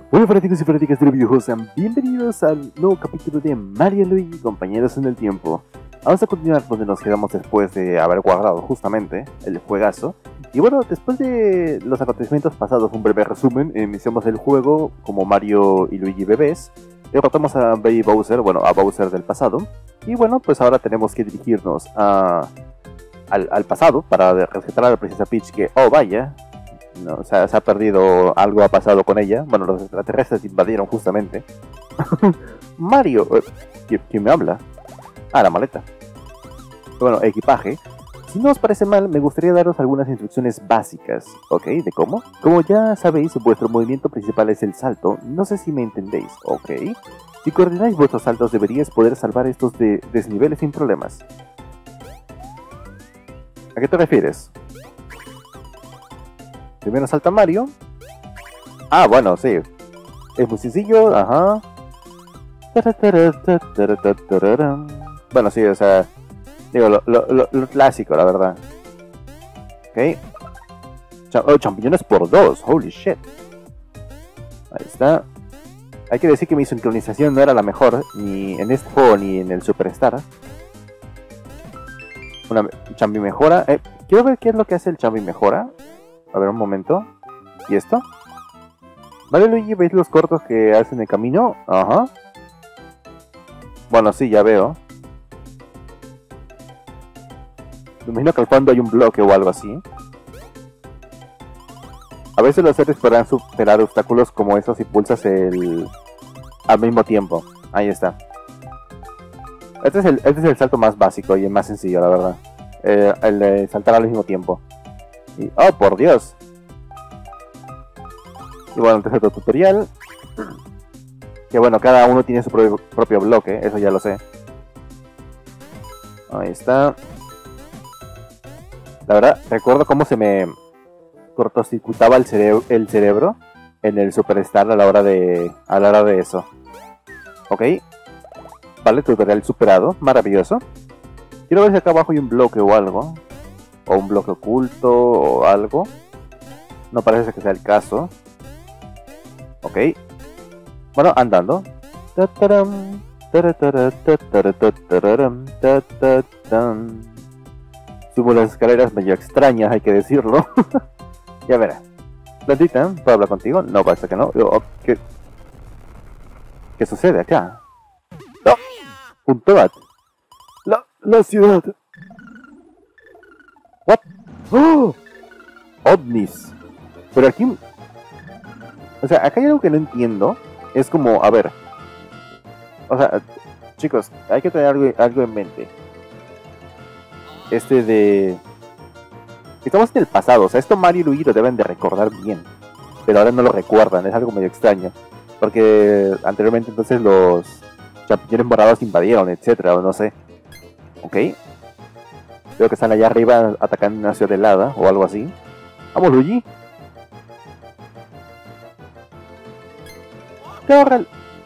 Hola fanáticos y fanáticas del videojuego, sean bienvenidos al nuevo capítulo de Mario y Luigi, compañeros en el tiempo. Vamos a continuar donde nos quedamos después de haber guardado justamente el juegazo. Y bueno, después de los acontecimientos pasados, un breve resumen, iniciamos el juego como Mario y Luigi bebés. Derrotamos a Baby Bowser, bueno, a Bowser del pasado. Y bueno, pues ahora tenemos que dirigirnos al pasado para rescatar a la princesa Peach que, oh vaya, no, o sea, se ha perdido, algo ha pasado con ella. Bueno, los extraterrestres invadieron justamente. Mario, ¿quién me habla? Ah, la maleta. Bueno, equipaje. Si no os parece mal, me gustaría daros algunas instrucciones básicas, ¿ok? ¿De cómo? Como ya sabéis, vuestro movimiento principal es el salto. No sé si me entendéis, ¿ok? Si coordináis vuestros saltos, deberíais poder salvar estos desniveles sin problemas. ¿A qué te refieres? Primero salta Mario. Ah, bueno, sí. Es muy sencillo, ajá. Bueno, sí, o sea, digo, lo clásico, la verdad. Ok. Champiñones por 2, holy shit. Ahí está. Hay que decir que mi sincronización no era la mejor, ni en este juego ni en el Superstar. Una champi mejora. Quiero ver qué es lo que hace el champi mejora. A ver, un momento. ¿Y esto? Vale, Luigi, ¿veis los cortos que hacen el camino? Ajá. Bueno, sí, ya veo. Me imagino que al fondo hay un bloque o algo así. A veces los seres podrán superar obstáculos como esos si pulsas al mismo tiempo. Ahí está. Este es el salto más básico y el más sencillo, la verdad. El de saltar al mismo tiempo. Y, oh, por Dios. Y bueno, empezó otro tutorial. Que bueno, cada uno tiene su propio bloque, eso ya lo sé. Ahí está. La verdad, recuerdo cómo se me cortocircuitaba el cerebro en el Superstar a la hora de eso. Ok. Vale, tutorial superado, maravilloso. Quiero ver si acá abajo hay un bloque o algo. O un bloque oculto o algo. No parece que sea el caso. Ok. Bueno, andando. Subo las escaleras medio extrañas, hay que decirlo. Ya verá. Plantita, ¿puedo hablar contigo? No, parece que no. ¿Qué sucede acá? ¡No! Punto bat. La ciudad. What? ¡Oh! OVNIs. Pero aquí... O sea, acá hay algo que no entiendo. Es como, a ver. O sea, chicos, hay que tener algo en mente. Estamos en el pasado, o sea, esto Mario y Luigi lo deben de recordar bien. Pero ahora no lo recuerdan, es algo medio extraño. Porque anteriormente entonces los champiñones morados invadieron, etcétera, o no sé. Ok. Creo que están allá arriba atacando una ciudad helada o algo así. Vamos, Luigi. ¡Corre!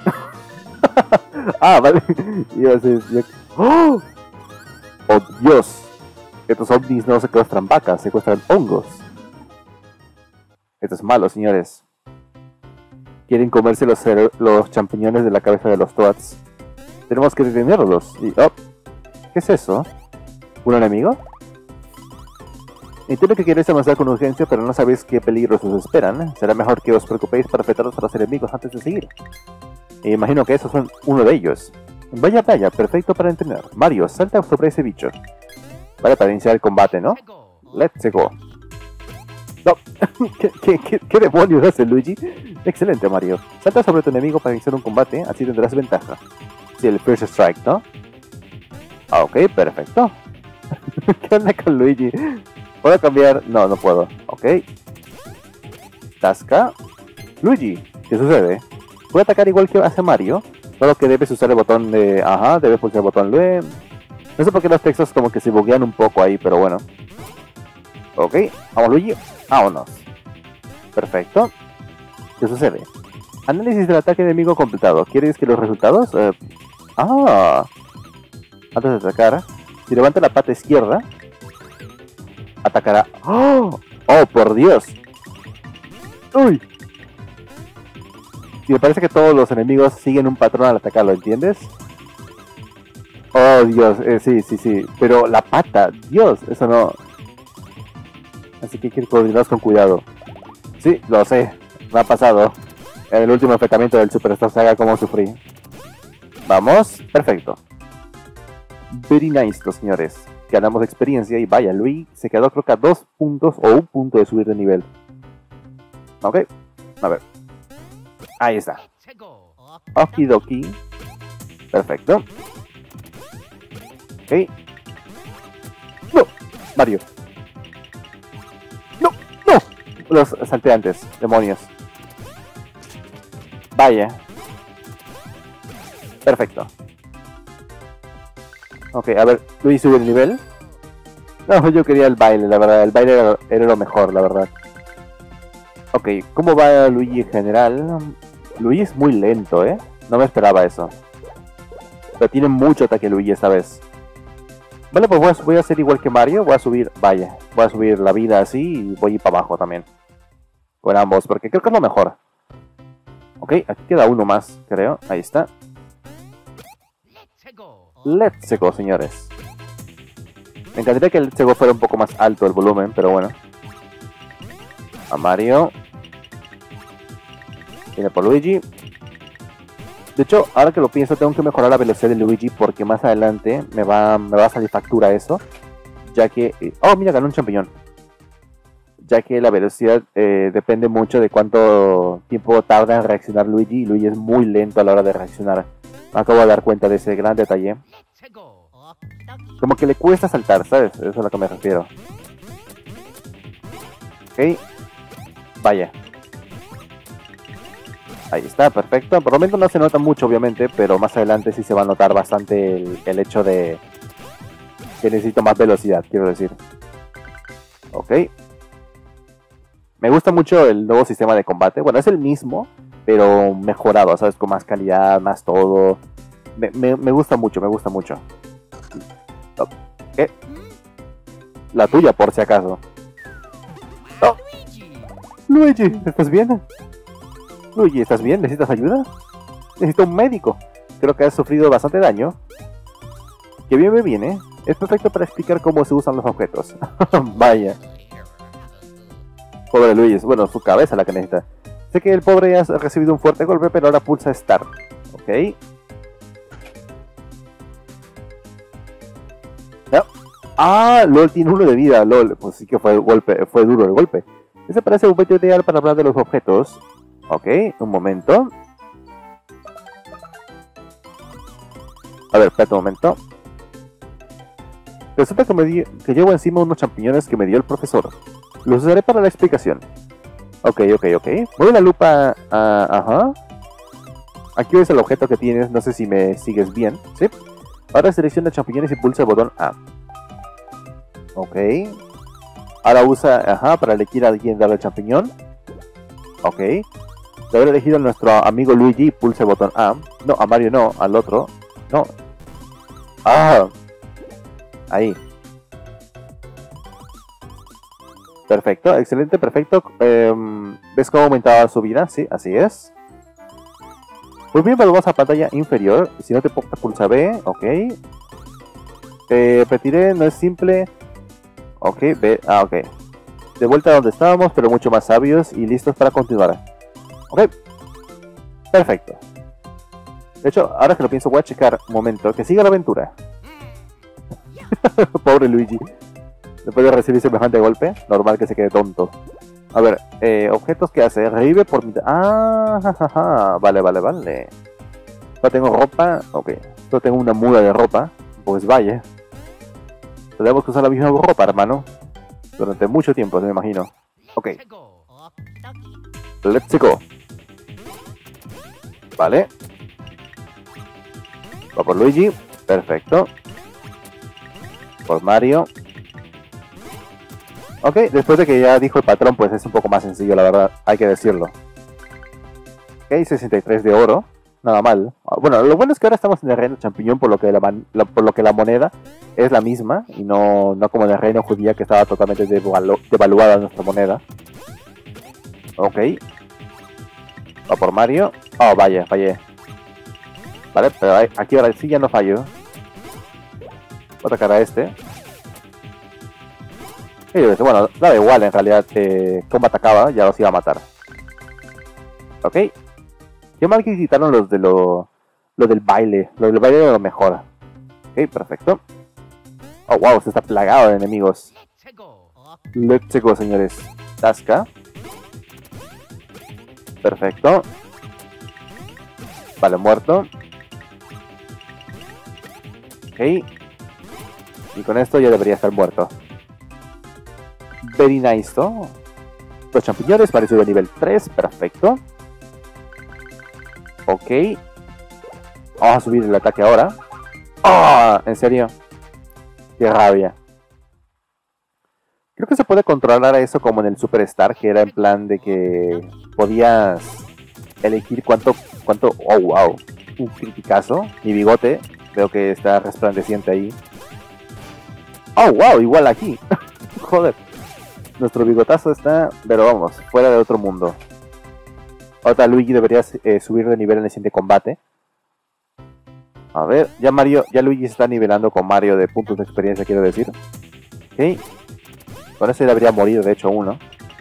Ah, vale. ¡Oh! ¡Oh, Dios! Estos ovnis no secuestran vacas, secuestran hongos. Esto es malo, señores. Quieren comerse los champiñones de la cabeza de los Toads. Tenemos que detenerlos. Y, oh, ¿qué es eso? ¿Un enemigo? Entiendo que queréis avanzar con urgencia, pero no sabéis qué peligros os esperan. Será mejor que os preocupéis para afectaros a los enemigos antes de seguir. E imagino que esos son uno de ellos. Vaya, perfecto para entrenar. Mario, salta sobre ese bicho. Vale, para iniciar el combate, ¿no? Let's go. No, ¿Qué demonios hace Luigi? Excelente, Mario. Salta sobre tu enemigo para iniciar un combate, así tendrás ventaja. Sí, el First Strike, ¿no? Ah, ok, perfecto. ¿Qué onda con Luigi? ¿Puedo cambiar? No, no puedo. Ok. Tasca. Luigi, ¿qué sucede? ¿Puedo atacar igual que hace Mario? Solo que debes usar el botón de... Ajá, debes pulsar el botón de... No sé por qué los textos como que se buguean un poco ahí, pero bueno. Ok, vamos Luigi. Vámonos. Perfecto. ¿Qué sucede? Análisis del ataque enemigo completado. ¿Quieres que los resultados? Antes de atacar, si levanta la pata izquierda, atacará. ¡Oh! ¡Oh, por Dios! ¡Uy! me parece que todos los enemigos siguen un patrón al atacarlo, ¿entiendes? Oh, Dios, sí. Pero la pata, Dios, eso no. Así que hay que coordinarnos con cuidado. Sí, lo sé, me ha pasado. En el último enfrentamiento del Superstar Saga, como sufrí. Vamos, perfecto. Very nice, los señores. Ganamos experiencia y vaya, Luigi se quedó creo que a 2 puntos o 1 punto de subir de nivel. Ok, a ver. Ahí está. Okidoki. Perfecto. Ok. No, Mario. No. Los salteantes, demonios. Vaya. Perfecto. Ok, a ver, Luigi sube el nivel. No, yo quería el baile, la verdad. El baile era lo mejor, la verdad. Ok, ¿cómo va Luigi en general? Luigi es muy lento, ¿eh? No me esperaba eso. Pero tiene mucho ataque Luigi esta vez. Vale, pues voy a hacer igual que Mario. Voy a subir, vaya, voy a subir la vida así y voy a ir para abajo también. Con ambos, porque creo que es lo mejor. Ok, aquí queda uno más, creo. Ahí está. Let's go, señores. Me encantaría que el Let's go fuera un poco más alto el volumen, pero bueno. A Mario. Viene por Luigi. De hecho, ahora que lo pienso, tengo que mejorar la velocidad de Luigi porque más adelante me va a salir factura eso. Ya que... oh, mira, ganó un champiñón. Ya que la velocidad depende mucho de cuánto tiempo tarda en reaccionar Luigi. Y Luigi es muy lento a la hora de reaccionar. Me acabo de dar cuenta de ese gran detalle. Como que le cuesta saltar, ¿sabes? Eso es a lo que me refiero. Ok. Vaya. Ahí está, perfecto. Por el momento no se nota mucho, obviamente, pero más adelante sí se va a notar bastante el hecho de que necesito más velocidad, quiero decir. Ok. Me gusta mucho el nuevo sistema de combate. Bueno, es el mismo, pero mejorado, ¿sabes? Con más calidad, más todo. Me gusta mucho, me gusta mucho. ¿Qué? La tuya, por si acaso. Oh. Luigi, ¿estás bien? Luigi, ¿estás bien? ¿Necesitas ayuda? Necesito un médico. Creo que has sufrido bastante daño. Que bien me viene. Es perfecto para explicar cómo se usan los objetos. Vaya. Pobre Luigi. Bueno, su cabeza la que necesita. Sé que el pobre ha recibido un fuerte golpe, pero ahora pulsa Start. Ok. No. Ah, LOL tiene 1 de vida. LOL. Pues sí que fue duro el golpe. Ese parece un momento ideal para hablar de los objetos. Ok, un momento. A ver, espérate un momento. Resulta que llevo encima unos champiñones que me dio el profesor. Los usaré para la explicación. Ok. Mueve la lupa. Ajá. Aquí ves el objeto que tienes. No sé si me sigues bien. ¿Sí? Ahora selecciona champiñones y pulsa el botón A. Ok. Ahora usa, para elegir a alguien darle el champiñón. Ok. De haber elegido a nuestro amigo Luigi, pulsa el botón A. No, a Mario no, al otro. No. Ah. Ahí. Perfecto, excelente, perfecto. ¿Ves cómo aumentaba su vida? Sí, así es. Muy bien, vamos a pantalla inferior. Si no te pulsa B, ok. Repetiré, no es simple. Ok, B, ok. De vuelta a donde estábamos, pero mucho más sabios y listos para continuar. Ok, perfecto. De hecho, ahora que lo pienso, voy a checar un momento. Que siga la aventura. Pobre Luigi. Después de recibir semejante golpe, normal que se quede tonto. A ver, objetos que hace. Revive por mitad. Ah, vale. No tengo ropa. Ok, no tengo una muda de ropa. Pues vaya. Tenemos que usar la misma ropa, hermano. Durante mucho tiempo, me imagino. Ok. Let's go. Vale. Va por Luigi. Perfecto. Por Mario. Ok, después de que ya dijo el patrón, pues es un poco más sencillo, la verdad. Hay que decirlo. Ok, 63 de oro. Nada mal. Bueno, lo bueno es que ahora estamos en el reino champiñón, por lo que la moneda es la misma. Y no como en el reino judía, que estaba totalmente devaluada nuestra moneda. Ok. Va por Mario. Oh, vaya, fallé. Vale, pero aquí ahora sí ya no fallo. Voy a atacar a este. Y bueno, da igual en realidad cómo atacaba, ya los iba a matar. Ok. Qué mal que quitaron los de lo del baile. Lo del baile era lo mejor. Ok, perfecto. Oh, wow, se está plagado de enemigos. Let's go, señores. Tasca. Perfecto. Vale, muerto. Ok. Y con esto ya debería estar muerto. Very nice, ¿no? Los champiñones para subir a nivel 3. Perfecto. Ok. Vamos a subir el ataque ahora. ¡Oh! ¿En serio? Qué rabia. Creo que se puede controlar eso como en el Superstar, que era en plan de que podías elegir cuánto... ¡Oh, wow! Un criticazo. Mi bigote. Veo que está resplandeciente ahí. ¡Oh, wow! Igual aquí. Joder. Nuestro bigotazo está... Pero vamos, fuera de otro mundo. Ahora Luigi debería subir de nivel en el siguiente combate. A ver, ya Luigi se está nivelando con Mario de puntos de experiencia, quiero decir. Ok. Con ese debería morir, de hecho, uno.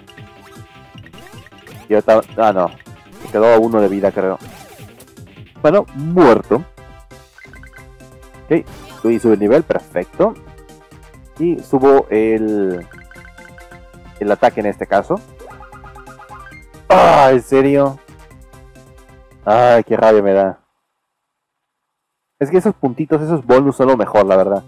Y ahorita... Ah, no. Me quedó uno de vida, creo. Bueno, muerto. Ok. Luigi sube el nivel, perfecto. Y subo el ataque en este caso. ¡Ah! ¿En serio? ¡Ay, qué rabia me da! Es que esos puntitos, esos bonus son lo mejor, la verdad.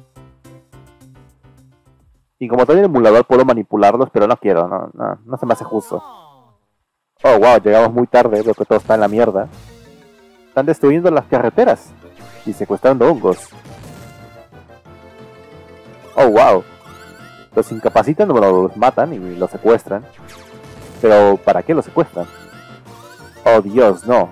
Y como tengo el emulador puedo manipularlos, pero no quiero, no se me hace justo. Oh, wow, llegamos muy tarde, veo que todo está en la mierda. Están destruyendo las carreteras y secuestrando hongos. Oh, wow. Los incapacitan, bueno, los matan y los secuestran. Pero, ¿para qué los secuestran? Oh, Dios, no.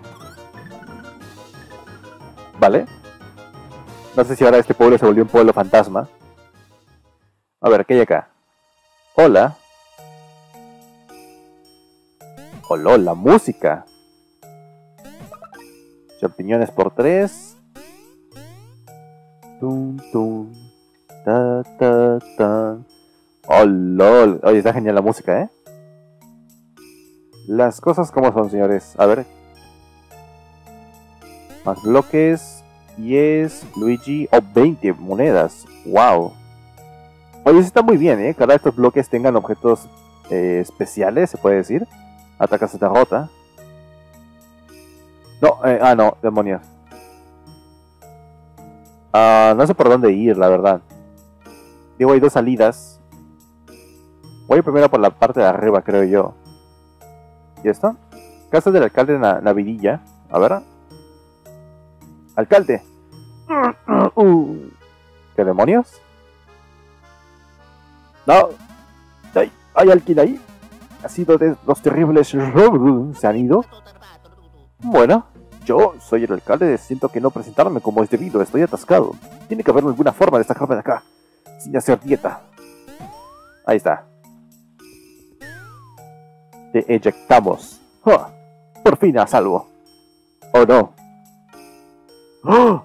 ¿Vale? No sé si ahora este pueblo se volvió un pueblo fantasma. A ver, ¿qué hay acá? Hola. Hola, la música. Champiñones por 3. Tum, tum. Ta, ta, ta. Oh, lol. Oye, está genial la música, ¿eh? Las cosas como son, señores. A ver. Más bloques. 10, Luigi. Oh, 20 monedas. Wow. Oye, está muy bien, ¿eh? Cada estos bloques tengan objetos especiales, se puede decir. Ataca se derrota. No, no, demonios. No sé por dónde ir, la verdad. Digo, hay dos salidas. Voy primero por la parte de arriba, creo yo. ¿Y esto? Casa del alcalde de Navidilla. A ver. ¡Alcalde! ¿Qué demonios? No. ¿Hay alguien ahí? ¿Ha sido de los terribles robos? ¿Se han ido? Bueno, yo soy el alcalde. Siento que no presentarme como es debido. Estoy atascado. Tiene que haber alguna forma de sacarme de acá sin hacer dieta. Ahí está. Te eyectamos. ¡Oh! Por fin a salvo. ¡Oh, no! ¡Oh!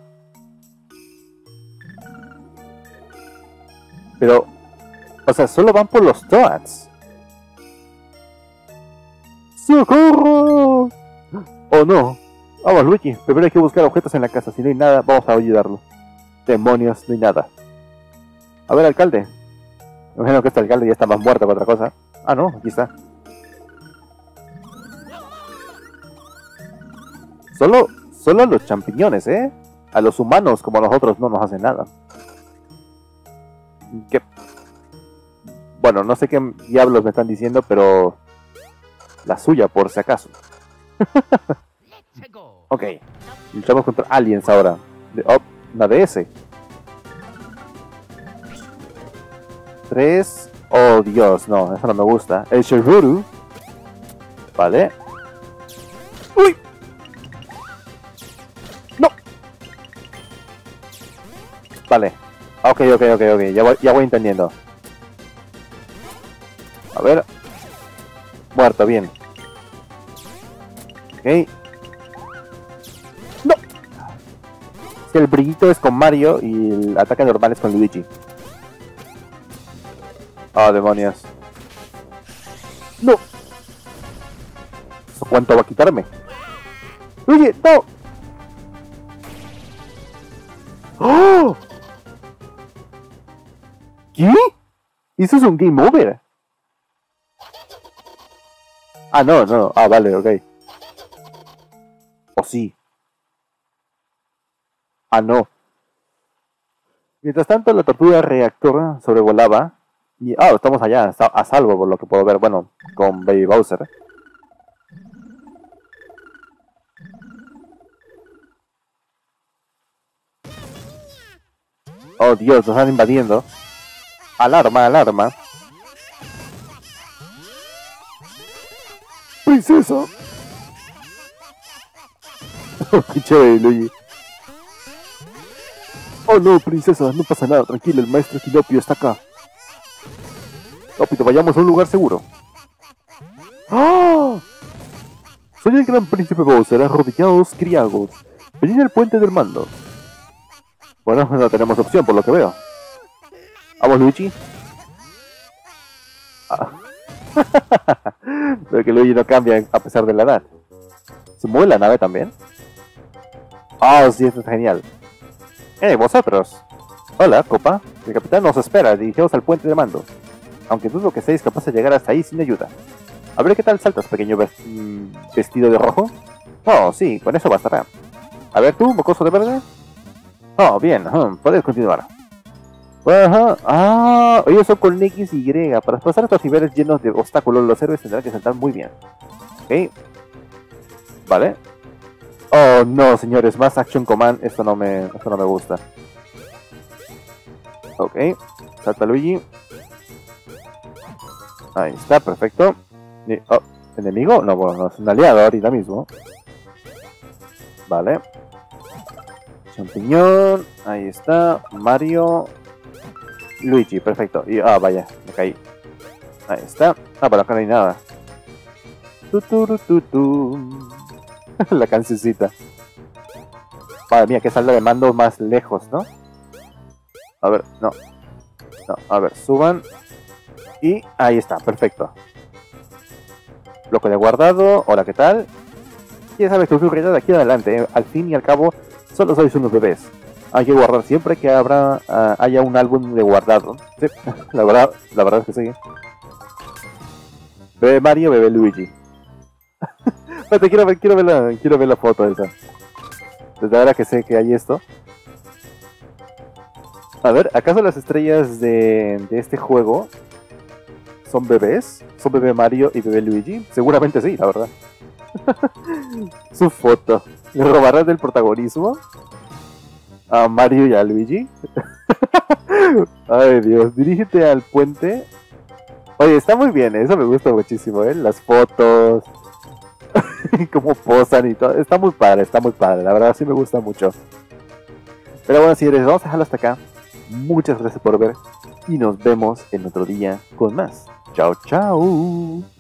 Pero... O sea, solo van por los Toads. ¡Socorro! ¡Oh, no! Vamos, Luigi. Primero hay que buscar objetos en la casa. Si no hay nada, vamos a ayudarlo. Demonios, no hay nada. A ver, alcalde. Me imagino que este alcalde ya está más muerto que otra cosa. Ah, no, aquí está. Solo a los champiñones, ¿eh? A los humanos como a nosotros no nos hacen nada. ¿Qué? Bueno, no sé qué diablos me están diciendo, pero... La suya, por si acaso. Ok. Luchamos contra aliens ahora. Una DS. 3. Oh, Dios, no, eso no me gusta. El Shiruru. Vale. ¡Uy! ¡No! Vale. Ok. Ya voy entendiendo. A ver. Muerto, bien. Ok. que el brillito es con Mario y el ataque normal es con Luigi. Oh, demonios. ¡No! ¿Cuánto va a quitarme? ¡Luigi, no! ¡Oh! ¿Qué? Eso es un game over. Ah, no, no. Ah, vale, ok. ¿O sí? Ah, no. Mientras tanto, la tortuga reactor sobrevolaba. Y, estamos allá, a salvo por lo que puedo ver. Bueno, con Baby Bowser. Oh, Dios, nos están invadiendo. Alarma, alarma. ¡Princesa! ¡Qué chévere, Luigi! Oh no, princesa, no pasa nada, tranquila, el maestro Equilopio está acá. Rápido, vayamos a un lugar seguro. ¡Ah! Soy el gran príncipe Bowser, arrodillados criados. Venid al puente del mando. Bueno, no tenemos opción por lo que veo. Vamos, Luigi. Ah. Pero que Luigi no cambia a pesar de la edad. ¿Se mueve la nave también? Ah, sí, esto es genial. Vosotros. Hola, copa. El capitán nos espera, dirigidos al puente de mando. Aunque dudo que seáis capaces de llegar hasta ahí sin ayuda. A ver qué tal saltas, pequeño vestido de rojo. Oh, sí, con eso bastará. A ver tú, mocoso de verde. Oh, bien, puedes continuar. Ajá, ellos son con X y Y. Para pasar estos niveles llenos de obstáculos, los héroes tendrán que saltar muy bien. Ok. Vale. Oh, no, señores, más Action Command. Esto no me gusta. Ok. Salta Luigi. Ahí está, perfecto. ¿Enemigo? No, bueno, no, es un aliado ahorita mismo. Vale. Champiñón. Ahí está. Mario. Luigi, perfecto. Y, vaya, me caí. Ahí está. Pero acá no hay nada. La cancioncita. Madre mía, que salda de mando más lejos, ¿no? A ver, no. No, a ver, suban. Y ahí está, perfecto. Bloque de guardado. Hola, ¿qué tal? Ya sabes que ocurrirá de aquí en adelante, ¿eh? Al fin y al cabo, solo sois unos bebés. Hay que guardar siempre que haya un álbum de guardado. Sí, la verdad es que sí. Bebé Mario, bebé Luigi. Espérate, quiero ver la foto esa. Desde ahora que sé que hay esto. A ver, ¿acaso las estrellas de este juego son bebés? ¿Son bebé Mario y bebé Luigi? Seguramente sí, la verdad. Su foto. ¿Le robarán del protagonismo a Mario y a Luigi? Ay, Dios, dirígete al puente. Oye, está muy bien, eso me gusta muchísimo, las fotos. Cómo posan y todo. Está muy padre, la verdad sí me gusta mucho. Pero bueno, señores, vamos a dejarlo hasta acá. Muchas gracias por ver y nos vemos en otro día con más. Chao, chao.